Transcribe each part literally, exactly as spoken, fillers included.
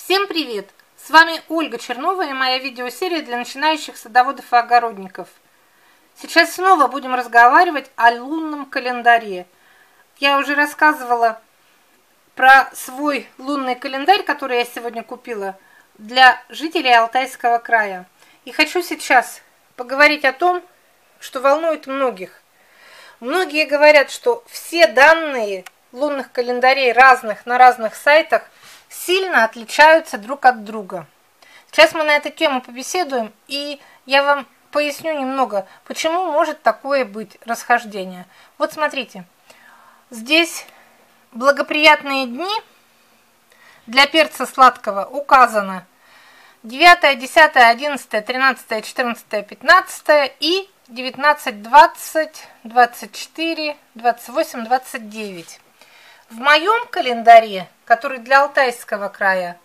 Всем привет! С вами Ольга Чернова и моя видеосерия для начинающих садоводов и огородников. Сейчас снова будем разговаривать о лунном календаре. Я уже рассказывала про свой лунный календарь, который я сегодня купила для жителей Алтайского края. И хочу сейчас поговорить о том, что волнует многих. Многие говорят, что все данные лунных календарей разных на разных сайтах сильно отличаются друг от друга. Сейчас мы на эту тему побеседуем, и я вам поясню немного, почему может такое быть расхождение. Вот смотрите, здесь благоприятные дни для перца сладкого указано девятое, десятое, одиннадцатое, тринадцатое, четырнадцатое, пятнадцатое и девятнадцать, двадцать, двадцать четыре, двадцать восемь, двадцать девять. В моем календаре, который для Алтайского края,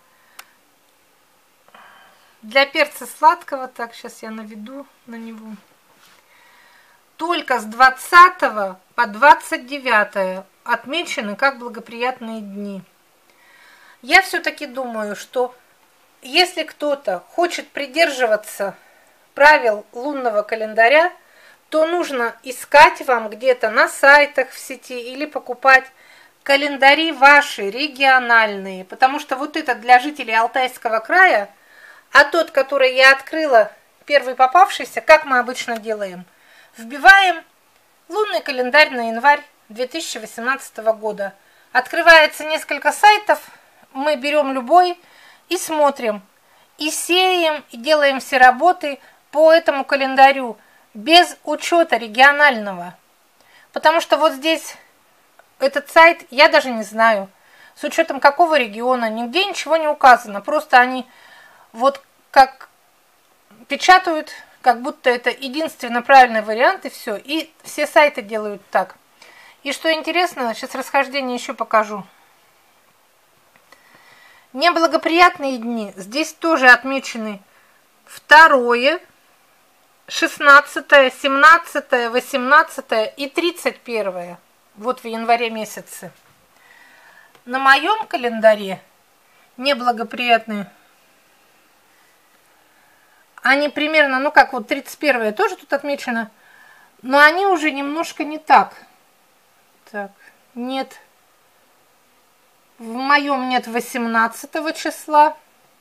для перца сладкого, так, сейчас я наведу на него, только с двадцатого по двадцать девятое отмечены как благоприятные дни. Я все-таки думаю, что если кто-то хочет придерживаться правил лунного календаря, то нужно искать вам где-то на сайтах в сети или покупать календари ваши, региональные, потому что вот это для жителей Алтайского края, а тот, который я открыла, первый попавшийся, как мы обычно делаем, вбиваем лунный календарь на январь две тысячи восемнадцатого года. Открывается несколько сайтов, мы берем любой и смотрим, и сеем, и делаем все работы по этому календарю, без учета регионального. Потому что вот здесь этот сайт, я даже не знаю, с учетом какого региона, нигде ничего не указано. Просто они вот как печатают, как будто это единственно правильный вариант, и все. И все сайты делают так. И что интересно, сейчас расхождение еще покажу. Неблагоприятные дни. Здесь тоже отмечены второе, шестнадцатое, семнадцатое, восемнадцатое и тридцать первое. Вот в январе месяце. На моем календаре неблагоприятные. Они примерно, ну как вот тридцать первое тоже тут отмечено, но они уже немножко не так. Так, нет. В моем нет восемнадцатого числа.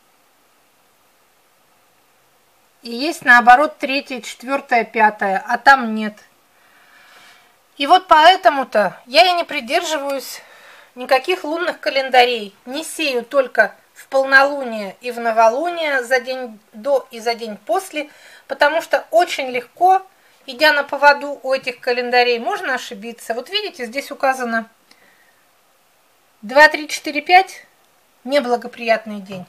И есть наоборот третье, четвёртое, пятое, а там нет. И вот поэтому-то я и не придерживаюсь никаких лунных календарей. Не сею только в полнолуние и в новолуние за день до и за день после, потому что очень легко, идя на поводу у этих календарей, можно ошибиться. Вот видите, здесь указано два, три, четыре, пять – неблагоприятный день.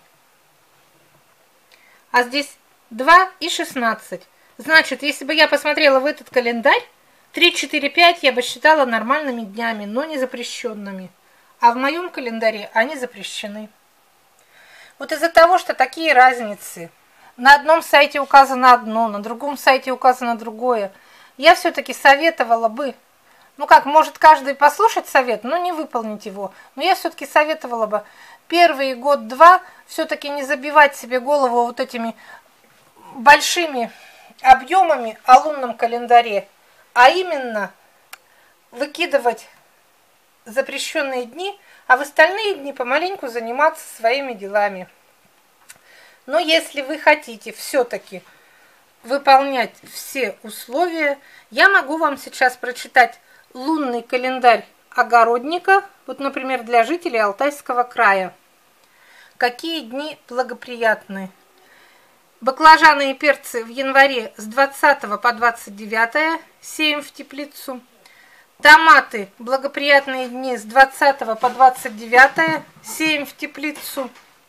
А здесь два и шестнадцать. Значит, если бы я посмотрела в этот календарь, три, четыре, пять я бы считала нормальными днями, но не запрещенными. А в моем календаре они запрещены. Вот из-за того, что такие разницы, на одном сайте указано одно, на другом сайте указано другое, я все-таки советовала бы, ну как, может каждый послушать совет, но не выполнить его, но я все-таки советовала бы первый год-два все-таки не забивать себе голову вот этими большими объемами о лунном календаре, а именно выкидывать запрещенные дни, а в остальные дни помаленьку заниматься своими делами. Но если вы хотите все-таки выполнять все условия, я могу вам сейчас прочитать лунный календарь огородника, вот, например, для жителей Алтайского края. Какие дни благоприятны? Баклажаны и перцы в январе с двадцатого по двадцать девятое сеем в теплицу. Томаты благоприятные дни с двадцатого по двадцать девятое сеем в теплицу.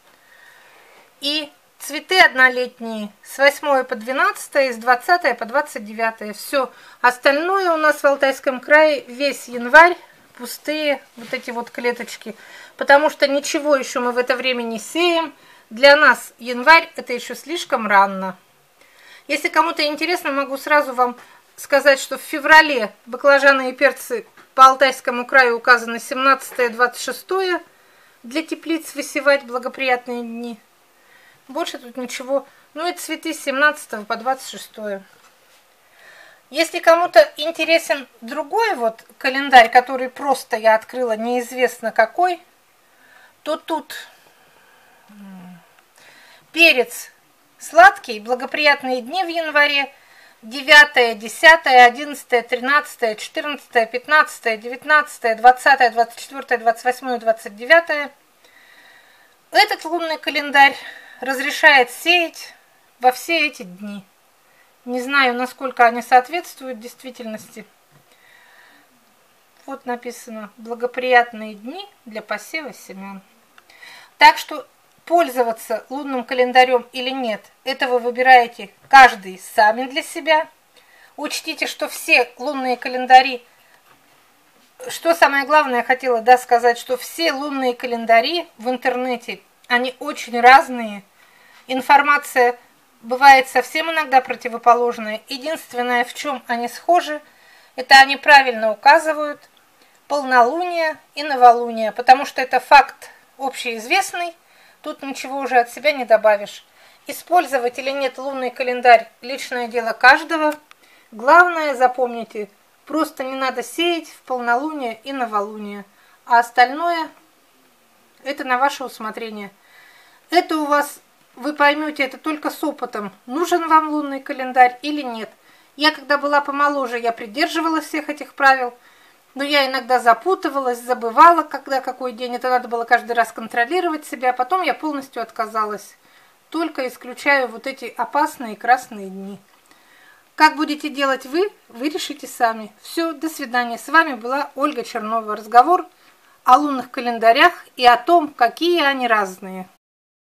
И цветы однолетние с восьмого по двенадцатое и с двадцатого по двадцать девятое. Все остальное у нас в Алтайском крае весь январь пустые вот эти вот клеточки, потому что ничего еще мы в это время не сеем. Для нас январь это еще слишком рано. Если кому-то интересно, могу сразу вам сказать, что в феврале баклажаны и перцы по Алтайскому краю указаны семнадцатое, двадцать шестое, для теплиц высевать благоприятные дни. Больше тут ничего. Ну и цветы с семнадцатого по двадцать шестое. Если кому-то интересен другой вот календарь, который просто я открыла, неизвестно какой, то тут перец сладкий, благоприятные дни в январе, девятое, десятое, одиннадцатое, тринадцатое, четырнадцатое, пятнадцатое, девятнадцатое, двадцатое, двадцать четвёртое, двадцать восьмое, двадцать девятое. Этот лунный календарь разрешает сеять во все эти дни. Не знаю, насколько они соответствуют действительности. Вот написано «Благоприятные дни для посева семян». Так что пользоваться лунным календарем или нет, это вы выбираете каждый сами для себя. Учтите, что все лунные календари, что самое главное я хотела да, сказать, что все лунные календари в интернете, они очень разные. Информация бывает совсем иногда противоположная. Единственное, в чем они схожи, это они правильно указывают полнолуние и новолуние, потому что это факт общеизвестный, тут ничего уже от себя не добавишь. Использовать или нет лунный календарь – личное дело каждого. Главное, запомните, просто не надо сеять в полнолуние и новолуние, а остальное – это на ваше усмотрение. Это у вас... Вы поймете это только с опытом, нужен вам лунный календарь или нет. Я, когда была помоложе, я придерживалась всех этих правил, но я иногда запутывалась, забывала, когда какой день. Это надо было каждый раз контролировать себя, а потом я полностью отказалась. Только исключаю вот эти опасные красные дни. Как будете делать вы, вы решите сами. Все, до свидания. С вами была Ольга Чернова. Разговор о лунных календарях и о том, какие они разные.